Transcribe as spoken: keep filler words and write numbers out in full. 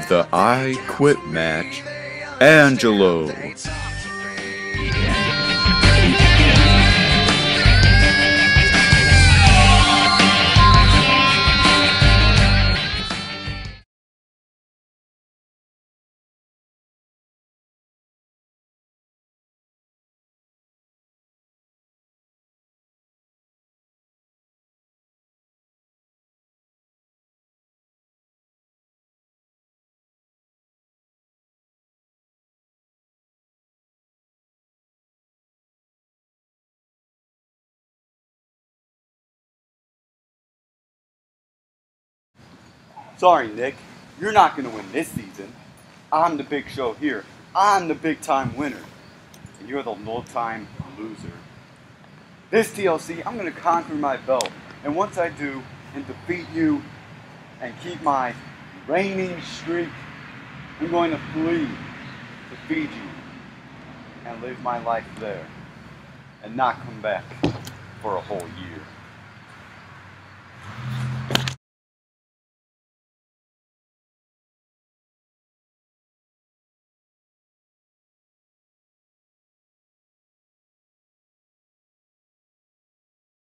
the I Quit match, Angelo. Sorry, Nick, you're not going to win this season. I'm the big show here. I'm the big time winner. And you're the little time loser. This T L C, I'm going to conquer my belt. And once I do, and defeat you, and keep my reigning streak, I'm going to flee to Fiji and live my life there. And not come back for a whole year.